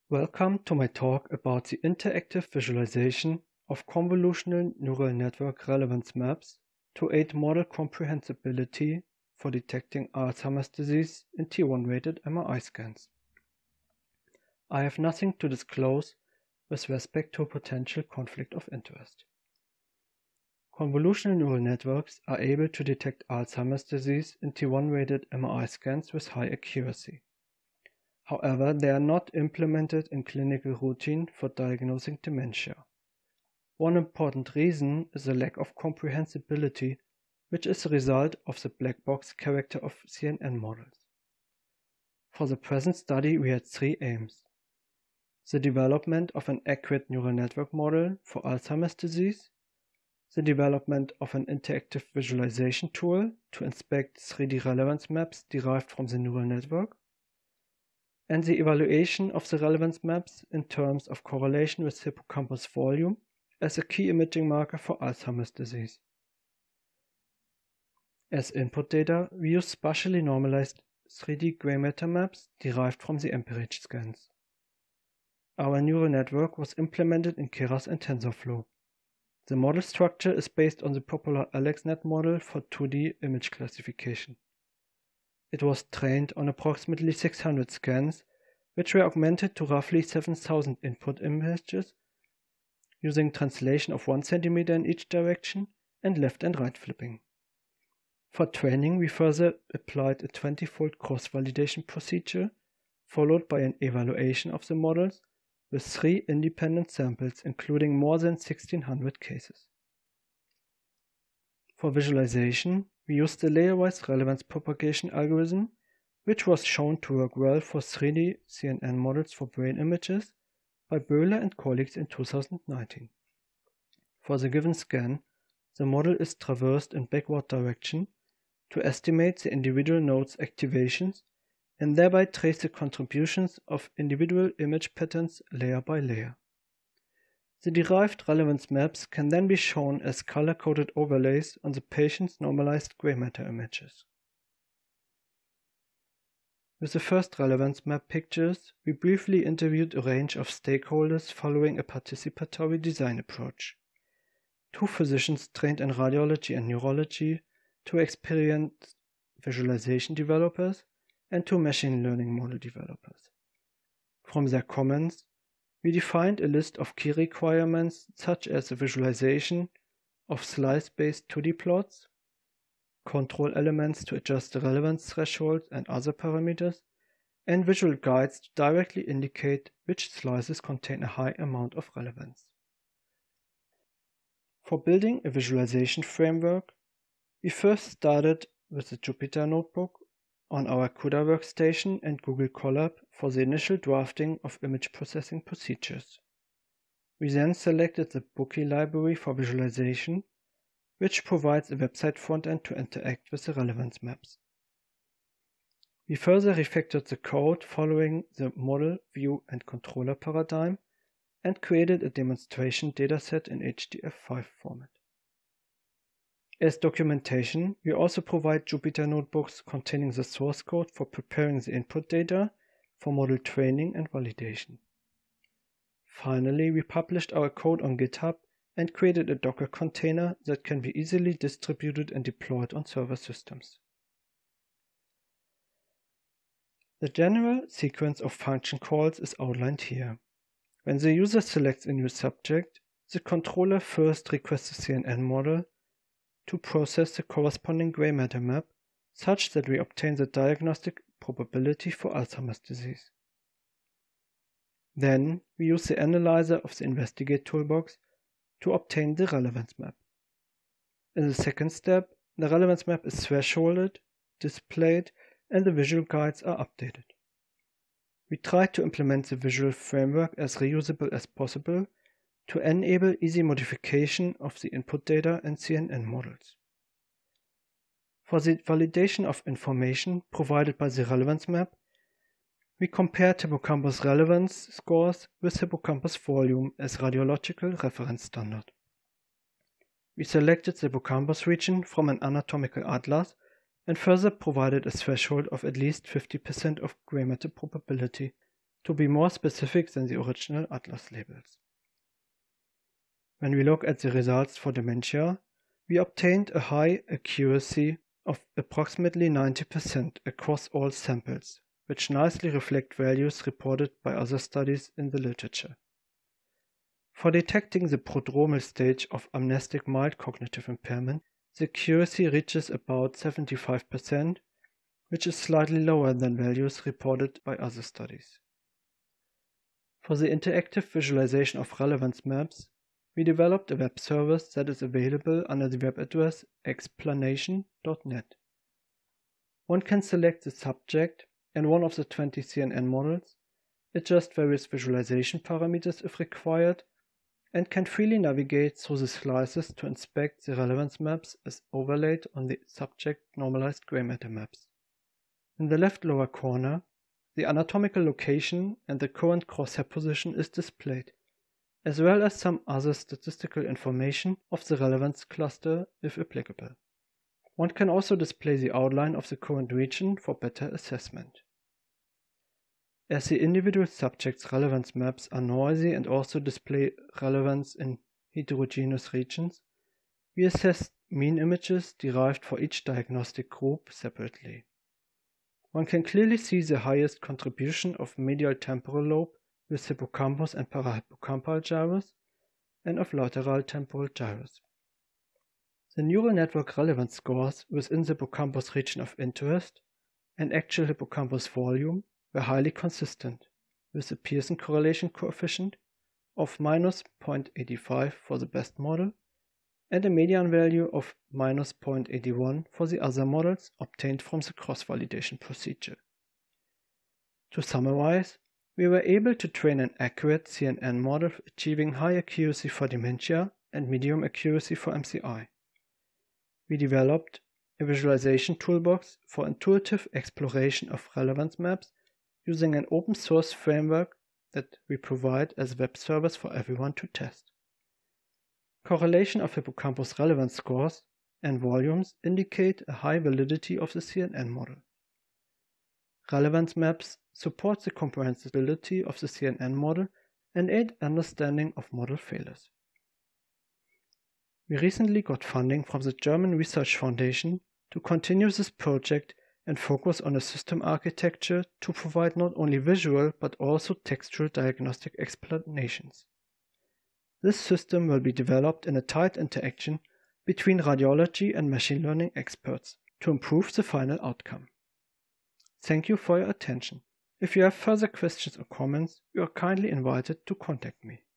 Welcome to my talk about the interactive visualization of convolutional neural network relevance maps to aid model comprehensibility for detecting Alzheimer's disease in T1-weighted MRI scans. I have nothing to disclose with respect to a potential conflict of interest. Convolutional neural networks are able to detect Alzheimer's disease in T1-weighted MRI scans with high accuracy. However, they are not implemented in clinical routine for diagnosing dementia. One important reason is the lack of comprehensibility, which is a result of the black box character of CNN models. For the present study, we had three aims: the development of an accurate neural network model for Alzheimer's disease, the development of an interactive visualization tool to inspect 3D relevance maps derived from the neural network, and the evaluation of the relevance maps in terms of correlation with hippocampus volume as a key imaging marker for Alzheimer's disease. As input data, we use spatially normalized 3D gray matter maps derived from the MPRIDGE scans. Our neural network was implemented in Keras and TensorFlow. The model structure is based on the popular AlexNet model for 2D image classification. It was trained on approximately 600 scans, which were augmented to roughly 7,000 input images using translation of 1 cm in each direction and left and right flipping. For training, we further applied a 20-fold cross-validation procedure, followed by an evaluation of the models with 3 independent samples, including more than 1,600 cases. For visualization, we used the layer-wise relevance propagation algorithm, which was shown to work well for 3D CNN models for brain images by Böhler and colleagues in 2019. For the given scan, the model is traversed in backward direction to estimate the individual nodes' activations and thereby trace the contributions of individual image patterns layer by layer. The derived relevance maps can then be shown as color-coded overlays on the patient's normalized gray matter images. With the first relevance map pictures, we briefly interviewed a range of stakeholders following a participatory design approach: 2 physicians trained in radiology and neurology, 2 experienced visualization developers, and 2 machine learning model developers. From their comments, we defined a list of key requirements such as the visualization of slice-based 2D plots, control elements to adjust the relevance threshold and other parameters, and visual guides to directly indicate which slices contain a high amount of relevance. For building a visualization framework, we first started with the Jupyter Notebook on our CUDA workstation and Google Colab for the initial drafting of image processing procedures. We then selected the Bookie library for visualization, which provides a website frontend to interact with the relevance maps. We further refactored the code following the model, view, and controller paradigm and created a demonstration dataset in HDF5 format. As documentation, we also provide Jupyter notebooks containing the source code for preparing the input data for model training and validation. Finally, we published our code on GitHub and created a Docker container that can be easily distributed and deployed on server systems. The general sequence of function calls is outlined here. When the user selects a new subject, the controller first requests a CNN model to process the corresponding gray matter map such that we obtain the diagnostic probability for Alzheimer's disease. Then we use the analyzer of the Investigate toolbox to obtain the relevance map. In the second step, the relevance map is thresholded, displayed, and the visual guides are updated. We try to implement the visual framework as reusable as possible to enable easy modification of the input data and CNN models. For the validation of information provided by the relevance map, we compared hippocampus relevance scores with hippocampus volume as radiological reference standard. We selected the hippocampus region from an anatomical atlas and further provided a threshold of at least 50% of gray matter probability to be more specific than the original Atlas labels. When we look at the results for dementia, we obtained a high accuracy of approximately 90% across all samples, which nicely reflect values reported by other studies in the literature. For detecting the prodromal stage of amnestic mild cognitive impairment, the accuracy reaches about 75%, which is slightly lower than values reported by other studies. For the interactive visualization of relevance maps, we developed a web service that is available under the web address explanation.net. One can select the subject and one of the 20 CNN models, adjust various visualization parameters if required, and can freely navigate through the slices to inspect the relevance maps as overlaid on the subject normalized gray matter maps. In the left lower corner, the anatomical location and the current crosshair position is displayed, as well as some other statistical information of the relevance cluster if applicable. One can also display the outline of the current region for better assessment. As the individual subjects' relevance maps are noisy and also display relevance in heterogeneous regions, we assessed mean images derived for each diagnostic group separately. One can clearly see the highest contribution of medial temporal lobe with hippocampus and parahippocampal gyrus, and of lateral temporal gyrus. The neural network relevance scores within the hippocampus region of interest and actual hippocampus volume were highly consistent, with a Pearson correlation coefficient of -0.85 for the best model and a median value of -0.81 for the other models obtained from the cross-validation procedure. To summarize, we were able to train an accurate CNN model achieving high accuracy for dementia and medium accuracy for MCI. We developed a visualization toolbox for intuitive exploration of relevance maps using an open source framework that we provide as a web service for everyone to test. Correlation of hippocampus relevance scores and volumes indicate a high validity of the CNN model. Relevance maps support the comprehensibility of the CNN model and aid understanding of model failures. We recently got funding from the German Research Foundation to continue this project and focus on a system architecture to provide not only visual but also textual diagnostic explanations. This system will be developed in a tight interaction between radiology and machine learning experts to improve the final outcome. Thank you for your attention. If you have further questions or comments, you are kindly invited to contact me.